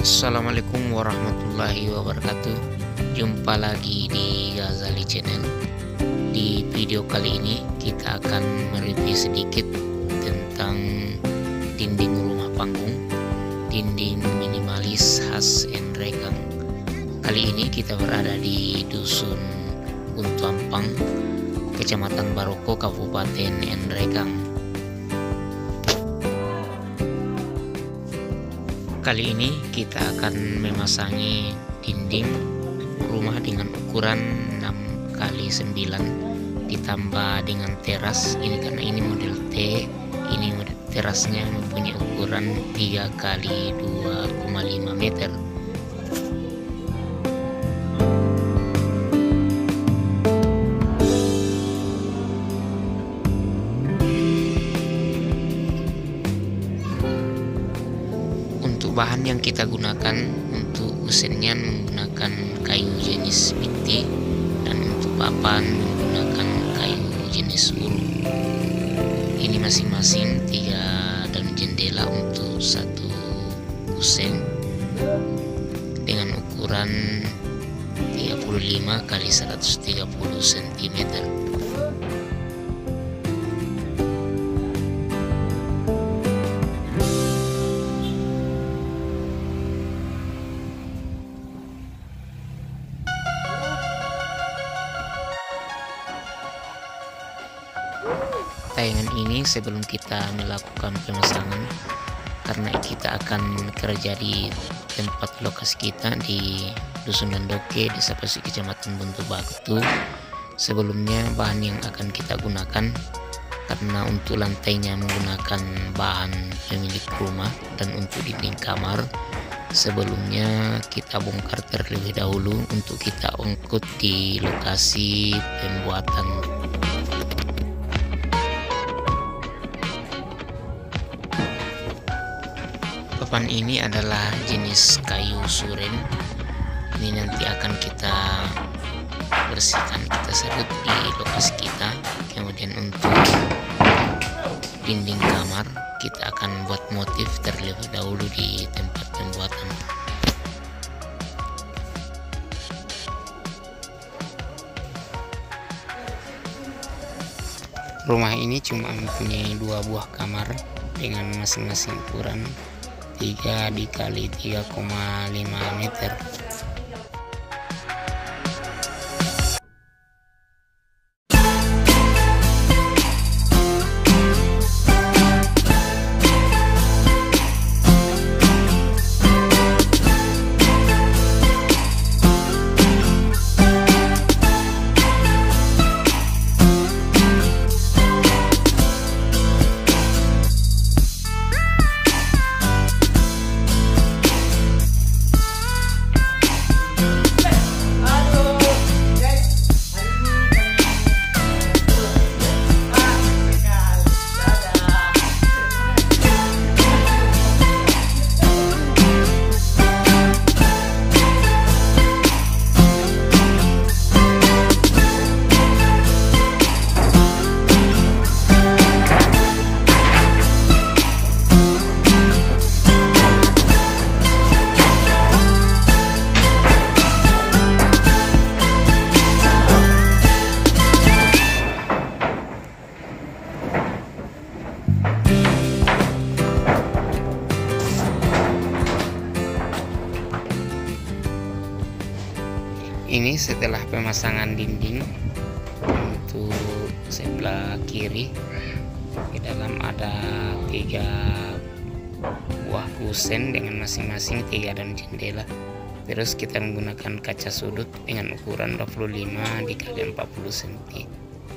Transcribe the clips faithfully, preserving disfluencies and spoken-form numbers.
Assalamualaikum warahmatullahi wabarakatuh. Jumpa lagi di Ghazali Channel. Di video kali ini kita akan mereview sedikit tentang dinding rumah panggung, dinding minimalis khas Enrekang. Kali ini kita berada di Dusun Buntuampang, Kecamatan Baroko, Kabupaten Enrekang. Kali ini kita akan memasangi dinding rumah dengan ukuran enam kali sembilan ditambah dengan teras. Ini karena ini model T, ini model terasnya mempunyai ukuran tiga kali dua koma lima meter. Bahan yang kita gunakan untuk usennya menggunakan kayu jenis piti, dan untuk papan menggunakan kayu jenis ulu. Ini masing-masing tiga daun jendela untuk satu usen dengan ukuran tiga puluh lima kali seratus tiga puluh sentimeter. Tayangan ini sebelum kita melakukan pemasangan, karena kita akan kerja di tempat lokasi kita di Dusun Landoke, Desa Pasik, Kecamatan Buntu Batu. Sebelumnya bahan yang akan kita gunakan, karena untuk lantainya menggunakan bahan pemilik rumah, dan untuk dinding kamar sebelumnya kita bongkar terlebih dahulu untuk kita angkut di lokasi pembuatan. Papan ini adalah jenis kayu suren. Ini nanti akan kita bersihkan, kita serut di lokasi kita. Kemudian untuk dinding kamar kita akan buat motif terlebih dahulu di tempat pembuatan. Rumah ini cuma mempunyai dua buah kamar dengan masing-masing ukuran tiga dikali tiga koma lima meter. Ini setelah pemasangan dinding, untuk sebelah kiri di dalam ada tiga buah kusen dengan masing-masing tiga dan jendela. Terus kita menggunakan kaca sudut dengan ukuran dua puluh lima dikali empat puluh sentimeter.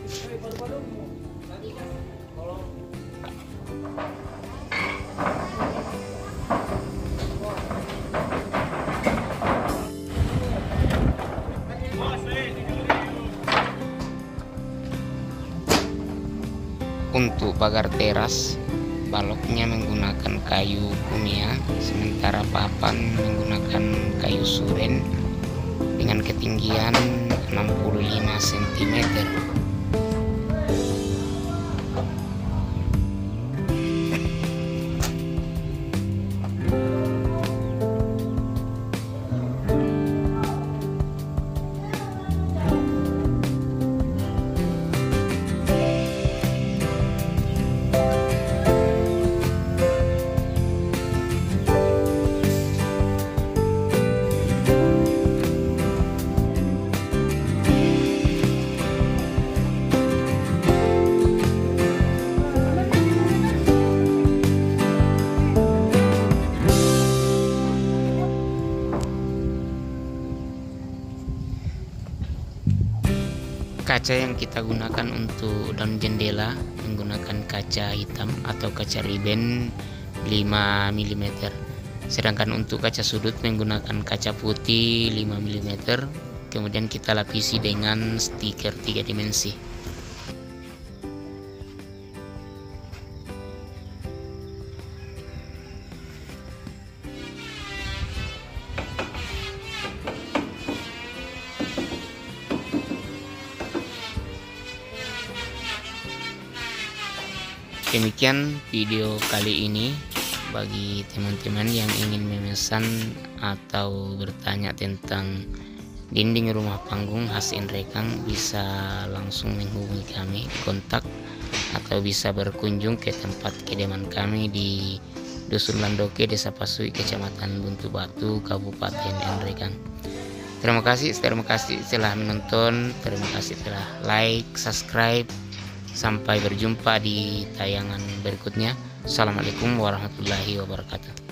Untuk pagar teras, baloknya menggunakan kayu kumia, sementara papan menggunakan kayu suren dengan ketinggian enam puluh lima sentimeter. kaca yang kita gunakan untuk daun jendela menggunakan kaca hitam atau kaca riben lima milimeter. Sedangkan untuk kaca sudut menggunakan kaca putih lima milimeter. Kemudian kita lapisi dengan stiker tiga dimensi. Demikian video kali ini. Bagi teman-teman yang ingin memesan atau bertanya tentang dinding rumah panggung khas Inrekang, bisa langsung menghubungi kami, kontak, atau bisa berkunjung ke tempat kediaman kami di Dusun Landoke, Desa Pasui, Kecamatan Buntu Batu, Kabupaten Inrekang. Terima kasih, terima kasih telah menonton, terima kasih telah like, subscribe. Sampai berjumpa di tayangan berikutnya. Assalamualaikum warahmatullahi wabarakatuh.